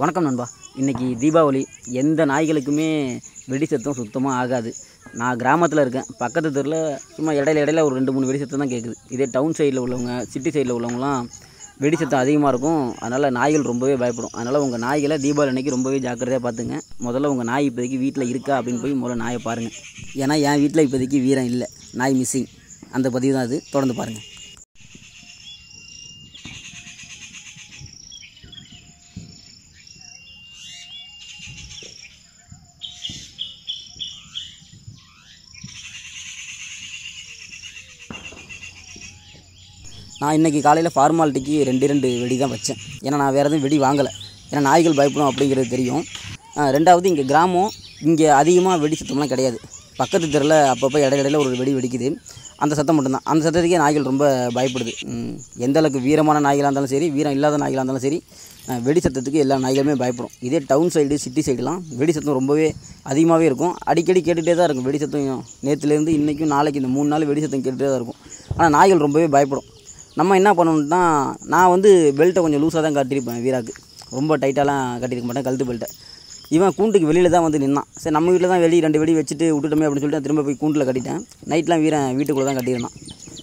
வணக்கம் நண்பா. இன்றைக்கி தீபாவளி. எந்த நாய்களுக்குமே வெடி சத்தம் சுத்தமாக ஆகாது. நான் கிராமத்தில் இருக்கேன். பக்கத்து தெருவில் சும்மா இடையில ஒரு 2-3 வெடி சத்தம் தான் கேட்குது. இதே டவுன் சைடில் உள்ளவங்க, சிட்டி சைடில் உள்ளவங்களாம் வெடி சத்தம் அதிகமாக இருக்கும். அதனால் நாய்கள் ரொம்பவே பயப்படும். அதனால் உங்கள் நாய்களை தீபாவளி அன்றைக்கி ரொம்பவே ஜாக்கிரதையாக பார்த்துங்க. முதல்ல உங்கள் நாய் இப்போதைக்கு வீட்டில் இருக்கா அப்படின்னு போய் முதல்ல நாயை பாருங்கள். ஏன்னா என் வீட்டில் இப்போதைக்கு வீரம் இல்லை, நாய் மிஸ்ஸிங். அந்த பதிவு தான் அது. தொடர்ந்து பாருங்கள். நான் இன்றைக்கி காலையில் ஃபார்மாலிட்டிக்கு 2 வெடி தான் வச்சேன். ஏன்னா நான் வேறு எதுவும் வெடி வாங்கலை. ஏன்னா நாய்கள் பயப்படும் அப்படிங்கிறது தெரியும். ரெண்டாவது, இங்கே கிராமம், இங்கே அதிகமாக வெடி சத்தம்லாம் கிடையாது. பக்கத்து தெருவில் அப்பப்போ இடையில ஒரு வெடி வெடிக்குது. அந்த சத்தம் மட்டும்தான். அந்த சத்தத்துக்கே நாய்கள் ரொம்ப பயப்படுது. எந்த அளவுக்கு வீரமான நாய்களாக இருந்தாலும் சரி, வீரம் இல்லாத நாய்களாக இருந்தாலும் சரி, வெடி சத்தத்துக்கு எல்லா நாய்களுமே பயப்படும். இதே டவுன் சைடு, சிட்டி சைடுலாம் வெடி சத்தம் ரொம்பவே அதிகமாகவே இருக்கும். அடிக்கடி கேட்டுகிட்டே தான் இருக்கும் வெடி சத்தம். நேற்றுலேருந்து இன்றைக்கும் நாளைக்கு இந்த 3 நாள் வெடி சத்தம் கேட்டுகிட்டே தான் இருக்கும். ஆனால் நாய்கள் ரொம்பவே பயப்படும். நம்ம என்ன பண்ணணும்னா, நான் பெல்ட்டை கொஞ்சம் லூஸாக தான் கட்டியிருப்பேன். வீராக்கு ரொம்ப டைட்டாலாம் கட்டியிருக்க மாட்டேன், கழுத்து பெல்ட்டை. இவன் கூண்டுக்கு வெளியில் தான் நின்னான். சரி, நம்ம வீட்டில் தான் 2 வெடி வச்சுட்டு விட்டுட்டோமே அப்படின்னு சொல்லிட்டு திரும்ப போய் கூண்டில் கட்டிட்டேன். நைட்லாம் வீரன் வீட்டுக்குள்ளே தான் கட்டியிருந்தான்.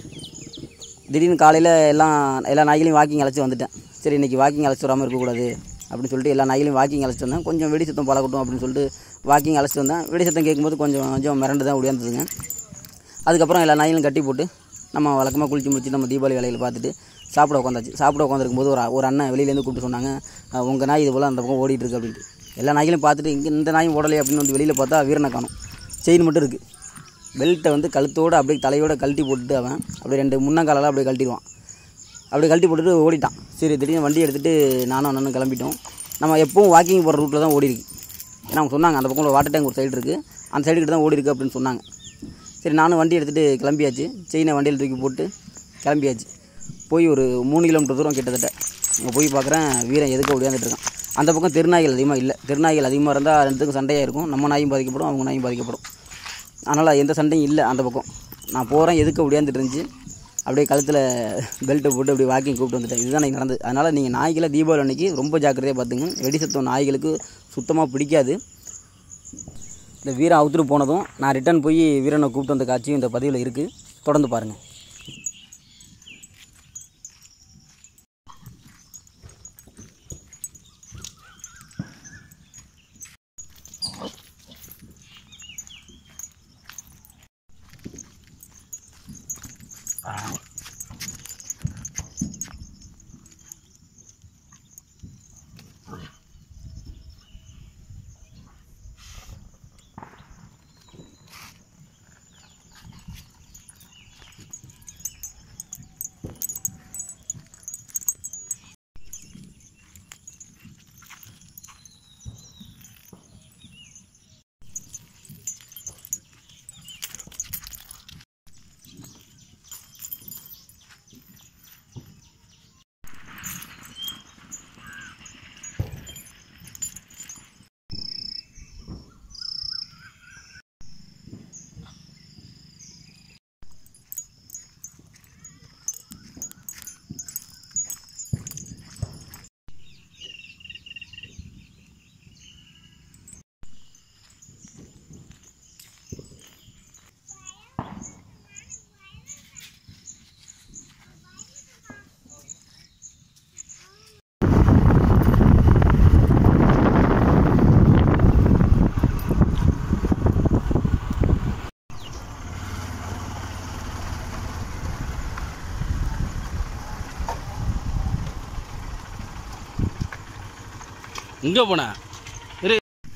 திடீர்னு காலையில் எல்லா நாய்களையும் வாக்கிங் அழைச்சி வந்துட்டேன். சரி, இன்றைக்கி வாக்கிங் அழைச்சி வராமல் இருக்கக்கூடாது அப்படின்னு சொல்லிட்டு எல்லா நாய்களையும் வாக்கிங் அழைச்சிட்டு வந்தேன். கொஞ்சம் வெடி சத்தம் பழகட்டும் அப்படின்னு சொல்லிட்டு வாக்கிங் அழைச்சிட்டு வந்தேன். வெடி சத்தம் கேட்கும்போது கொஞ்சம் மிரண்டு தான் ஒடியாந்துதுங்க. அதுக்கப்புறம் எல்லா நாய்களும் கட்டி போட்டு நம்ம வழக்கமாக குளிச்சு முடிச்சு நம்ம தீபாவளி வேலையில் பார்த்துட்டு சாப்பிட உட்காந்தாச்சு. சாப்பிட உட்காந்துருக்கும் போது ஒரு அண்ணன் வெளியிலேருந்து கூப்பிட்டு சொன்னாங்க, உங்கள் நாய் இது போல் அந்த பக்கம் ஓடிட்டுருக்கு அப்படின்ட்டு. எல்லா நாய்களையும் பார்த்துட்டு இங்கே இந்த நாயும் ஓடலை அப்படின்னு வெளியில் பார்த்தா வீரனை காணும். செயின் மட்டும் இருக்குது. பெல்ட்டை கழுத்தோடு அப்படியே தலையோடு கழட்டி போட்டுட்டு அவன் அப்படியே 2 முன்னங்காலெல்லாம் அப்படியே கழட்டிடுவான். அப்படியே கழட்டி போட்டுட்டு ஓடிட்டான். சரி, திடீர்னு வண்டி எடுத்துகிட்டு நானும் அண்ணனும் கிளம்பிட்டோம். நம்ம எப்பவும் வாக்கிங் போகிற ரூட்டில் தான் ஓடி இருக்கு. ஏன்னா அவங்க சொன்னாங்க அந்த பக்கம் ஒரு வாட்டர் டேங்க் ஒரு சைடு இருக்குது, அந்த சைடுக்கிட்ட தான் ஓடி இருக்குது அப்படின்னு சொன்னாங்க. சரி, நானும் வண்டி எடுத்துகிட்டு கிளம்பியாச்சு. செயினை வண்டியில் தூக்கி போட்டு கிளம்பியாச்சு. போய் ஒரு 3 கிலோமீட்டர் தூரம் கிட்டத்தட்ட அங்கே போய் பார்க்குறேன், வீரன் எதுக்கு ஓடியாந்துட்டுருக்கான். அந்த பக்கம் தெருநாய்கள் அதிகமாக இல்லை. தெருநாய்கள் அதிகமாக இருந்தால் 2த்துக்கும் சண்டையாக இருக்கும். நம்ம நாயும் பாதிக்கப்படும், அவங்க நாயும் பாதிக்கப்படும். அதனால் எந்த சண்டையும் இல்லை அந்த பக்கம். நான் போகிறேன், எதுக்கு ஓடியாந்துட்டு இருந்துச்சு. அப்படியே கழுத்தில் பெல்ட்டை போட்டு அப்படியே வாக்கிங் கூப்பிட்டு வந்துட்டேன். இதுதான் எனக்கு நடந்தது. அதனால் நீங்கள் நாய்களை தீபாவளி அன்றைக்கி ரொம்ப ஜாக்கிரதையாக பார்த்துங்க. வெடி சத்தம் நாய்களுக்கு சுத்தமாக பிடிக்காது. இந்த வீரன் அவுத்துட்டு போனதும் நான் ரிட்டன் போய் வீரனை கூப்பிட்டு வந்த காட்சியும் இந்த பதிவில் இருக்குது. தொடர்ந்து பாருங்கள். எங்கே போன இரு.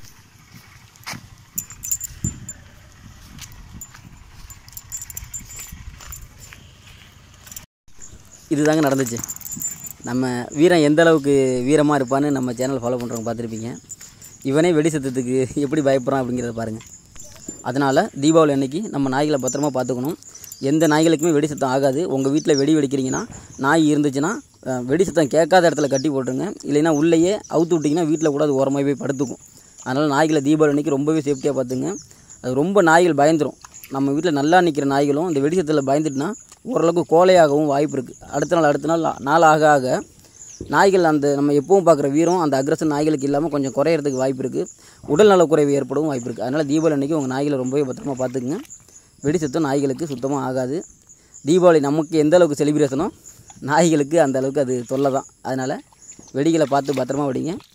இதுதாங்க நடந்துச்சு. நம்ம வீரன் எந்த அளவுக்கு வீரமாக இருப்பான்னு நம்ம சேனல் ஃபாலோ பண்ணுறவங்க பார்த்துருப்பீங்க. இவனே வெடி சத்தத்துக்கு எப்படி பயப்படுறான் அப்படிங்கிறத பாருங்கள். அதனால் தீபாவளி அன்றைக்கி நம்ம நாய்களை பத்திரமா பார்த்துக்கணும். எந்த நாய்களுக்குமே வெடி சத்தம் ஆகாது. உங்கள் வீட்டில் வெடி வெடிக்கிறீங்கன்னா, நாய் இருந்துச்சுன்னா வெடி சத்தம் கேட்காத இடத்துல கட்டி போட்டுருங்க. இல்லைன்னா உள்ளேயே அவுத்து விட்டிங்கன்னா வீட்டில் கூட அது ஓரமாக போய் படுத்துக்கும். அதனால் நாய்களை தீபாவளி அன்றைக்கி ரொம்பவே சேஃப்டியாக பார்த்துங்க. அது ரொம்ப நாய்கள் பயந்துடும். நம்ம வீட்டில் நல்லா நிற்கிற நாய்களும் இந்த வெடி சத்தத்தில் பயந்துட்டுனா ஓரளவுக்கு கோலையாகவும் வாய்ப்பு இருக்குது. அடுத்த நாள் நாள் ஆக ஆக நாய்கள் அந்த நம்ம எப்பவும் பார்க்குற வீரம் அந்த அக்ரஷன் நாய்களுக்கு இல்லாமல் கொஞ்சம் குறையிறதுக்கு வாய்ப்பு இருக்குது. உடல்நல குறைவு ஏற்படவும் வாய்ப்பு இருக்குது. அதனால் தீபாவளி அன்றைக்கி உங்கள் நாய்களை ரொம்பவே பத்திரமா பார்த்துக்குங்க. வெடி சத்தம் நாய்களுக்கு சுத்தமாக ஆகாது. தீபாவளி நமக்கு எந்த அளவுக்கு செலிப்ரேஷனோ நாய்களுக்கு அந்த அளவுக்கு அது தொல்லை தான். அதனால் வெடிகளை பார்த்து பத்திரமா வெடிங்க.